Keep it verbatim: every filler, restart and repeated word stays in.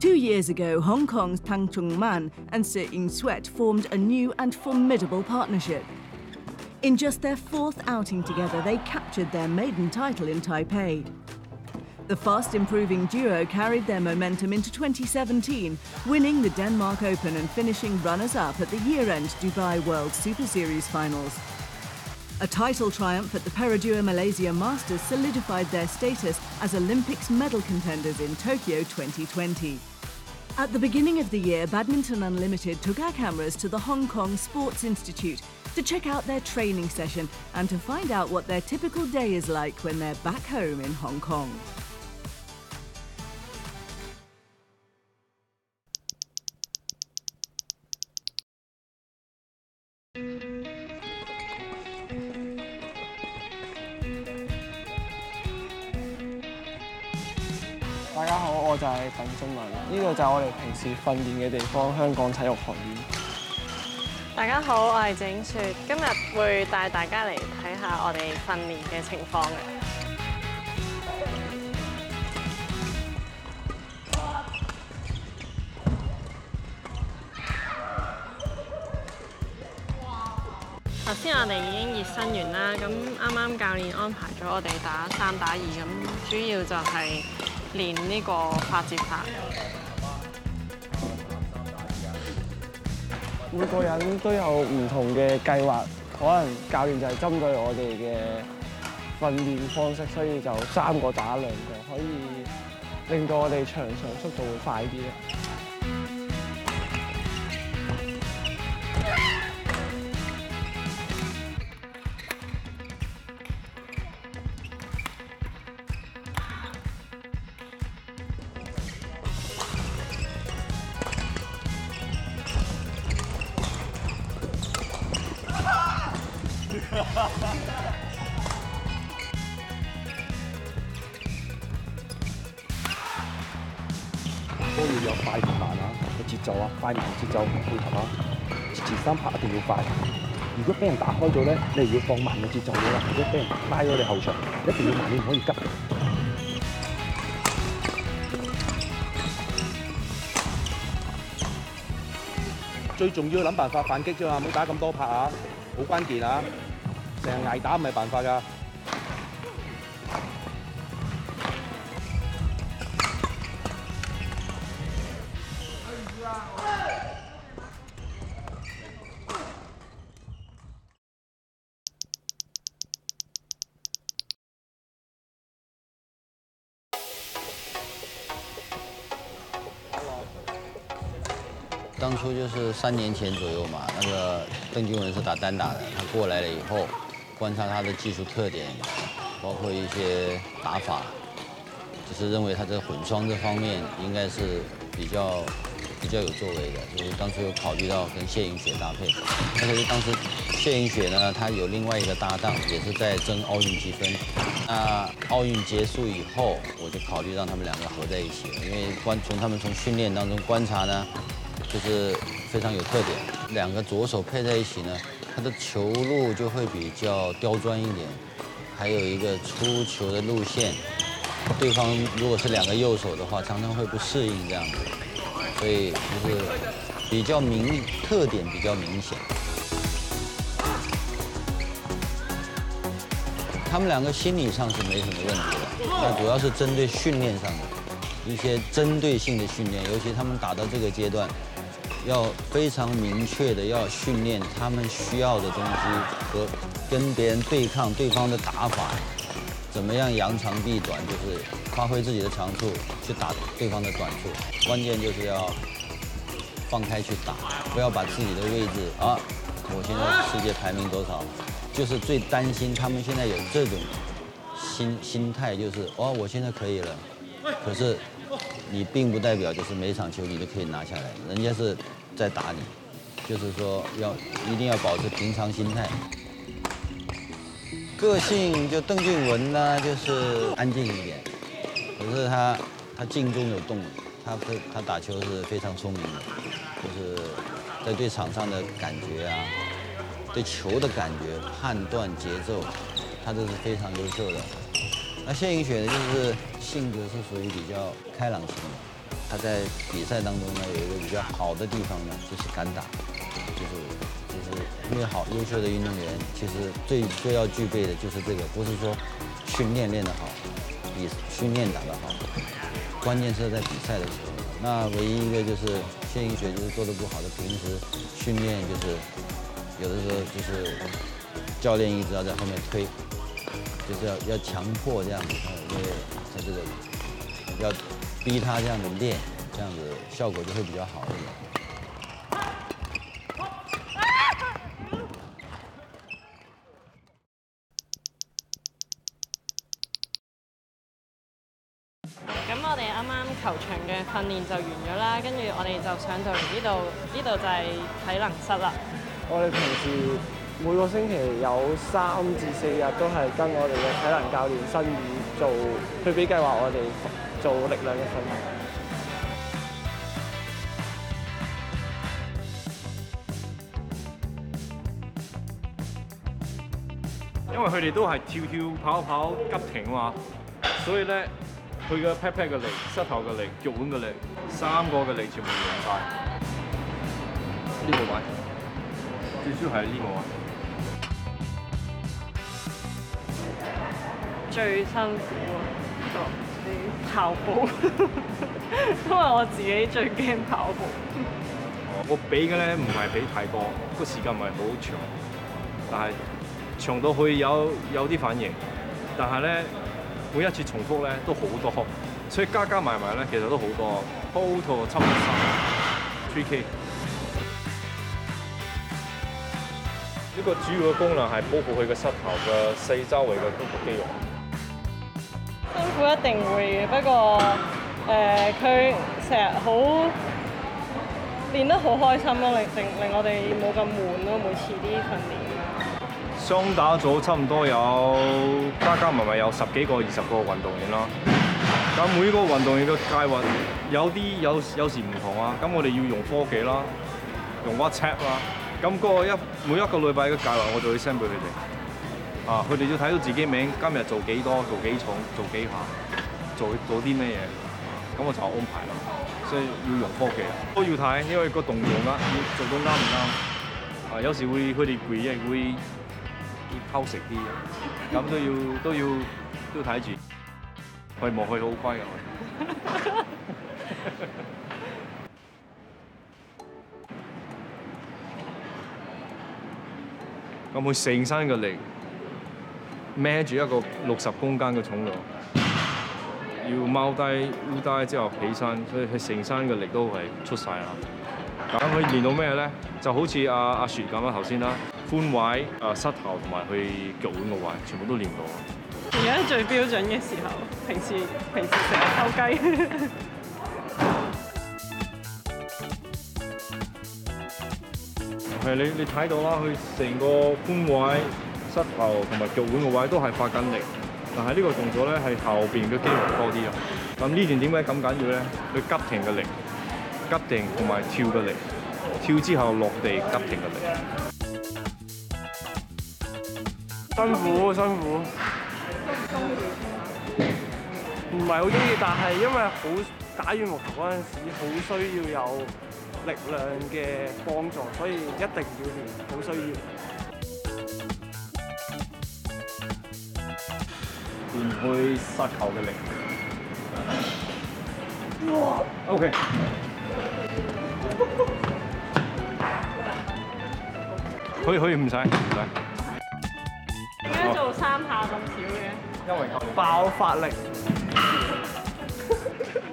Two years ago, Hong Kong's Tang Chun and Tse Ying Suet formed a new and formidable partnership. In just their fourth outing together, they captured their maiden title in Taipei. The fast-improving duo carried their momentum into twenty seventeen, winning the Denmark Open and finishing runners-up at the year-end Dubai World Super Series finals. A title triumph at the Perodua Malaysia Masters solidified their status as Olympics medal contenders in Tokyo twenty twenty. At the beginning of the year, Badminton Unlimited took our cameras to the Hong Kong Sports Institute to check out their training session and to find out what their typical day is like when they're back home in Hong Kong. 大家好，我就係鄧俊文，呢度就係我哋平時訓練嘅地方，香港體育學院。 大家好，我係Tse Ying Suet，今日會帶大家嚟睇下我哋訓練嘅情況嘅。頭先我哋已經熱身完啦，咁啱啱教練安排咗我哋打三打二，咁主要就係練呢個拍接拍。 每個人都有唔同嘅計劃，可能教練就係針對我哋嘅訓練方式，所以就三個打兩個，可以令到我哋場上速度會快啲啦。 都要有快同慢啊，個節奏啊，快慢節奏配合啊，前三拍一定要快。如果俾人打開咗咧，你要放慢嘅節奏嘅啦。如果俾人拉咗你後場，一定要慢，你唔可以急。最重要諗辦法反擊啫嘛，唔好打咁多拍啊，好關鍵啊！成日捱打唔係辦法㗎。 当初就是三年前左右嘛，那个邓俊文是打单打的，他过来了以后，观察他的技术特点，包括一些打法，就是认为他在混双这方面应该是比较比较有作为的，所以当初有考虑到跟谢盈雪搭配。但是当时谢盈雪呢，她有另外一个搭档，也是在争奥运积分。那奥运结束以后，我就考虑让他们两个合在一起了，因为观从他们从训练当中观察呢。就是非常有特点，两个左手配在一起呢，它的球路就会比较刁钻一点，还有一个出球的路线，对方如果是两个右手的话，常常会不适应这样子，所以就是比较明特点比较明显。他们两个心理上是没什么问题的，那主要是针对训练上的一些针对性的训练，尤其他们打到这个阶段。要非常明确的要训练他们需要的东西和跟别人对抗对方的打法，怎么样扬长避短，就是发挥自己的长处去打对方的短处。关键就是要放开去打，不要把自己的位置啊，我现在世界排名多少，就是最担心他们现在有这种心心态，就是哦，我现在可以了，可是。你并不代表就是每场球你都可以拿下来，人家是在打你，就是说要一定要保持平常心态。个性就邓俊文呢，就是安静一点，可是他他静中有动，他他打球是非常聪明的，就是在对场上的感觉啊，对球的感觉、判断、节奏，他都是非常优秀的。那谢盈雪呢，就是性格是属于比较开朗型的， 他在比赛当中呢有一个比较好的地方呢，就是敢打，就是就是因为好优秀的运动员，其实最最要具备的就是这个，不是说训练练得好，比训练打得好，关键是在比赛的时候。那唯一一个就是谢英雪就是做得不好的，平时训练就是有的时候就是教练一直要在后面推，就是要要强迫这样子，因为他这个要逼他这样子练，这样子效果就会比较好一点。 咁我哋啱啱球場嘅訓練就完咗啦，跟住我哋就上到嚟呢度，呢度就係體能室啦。 我哋平時每個星期有三至四日都係跟我哋嘅體能教練新宇做，佢俾計劃我哋做力量嘅訓練。 因為佢哋都係跳跳跑跑急停嘛，所以咧佢嘅 pat pat 嘅力、膝頭嘅力、腳腕嘅力，三個嘅力全部用晒。呢個位最主要係呢個位。 最辛苦啊！跑步，因為我自己最驚跑步。 我比嘅咧唔係比太多，個時間唔係好長，但係長到佢有有啲反應，但係咧每一次重複咧都好多，所以加加埋埋咧其實都好多 ，total 差唔多三 three K。呢個主要嘅功能係保護佢嘅膝頭嘅四周圍嘅嗰個肌肉。 辛苦一定會嘅，不過誒佢成日好練得好開心咯，令令令我哋冇咁悶咯，每次啲訓練。 雙打組差唔多有加加埋埋有十幾個、二十個運動員啦。咁每個運動員嘅計劃有啲有有時唔同啊。咁我哋要用科技啦，用 WhatsApp 啦。咁嗰個一每一個禮拜嘅計劃，我就會 send 俾佢哋。啊，佢哋要睇到自己名，今日做幾多、做幾重、做幾下、做做啲咩嘢，咁我就安排啦。所以要用科技都要睇，因為個動作啦，要做到啱唔啱。啊，有時會佢哋攰，亦會偷食啲，咁都要都要都睇住。佢望佢好乖嘅佢。咁佢成身嘅力孭住一個六十公斤嘅重量，要踎低烏低之後起身，所以佢成身嘅力都係出晒啦。咁佢練到咩咧？就好似阿阿雪咁啦，頭先啦，髖位、啊膝頭同埋佢腳腕個位，全部都練到。 而家最標準嘅時候，平時平時成日偷雞。 係你你睇到啦，佢成個髖位、膝頭同埋腳腕個位都係發緊力，但係呢個動作咧係後邊嘅肌肉多啲咯。咁呢段點解咁緊要咧？佢急停嘅力、急停同埋跳嘅力，跳之後落地急停嘅力。 辛苦辛苦，唔係好中意，但係因為好打羽毛球嗰陣時，好需要有力量嘅幫助，所以一定要練，好需要。 練佢膝球嘅力。哇 ！OK。可以可以唔使唔使。 點解做三下咁少嘅？ 因為爆發力。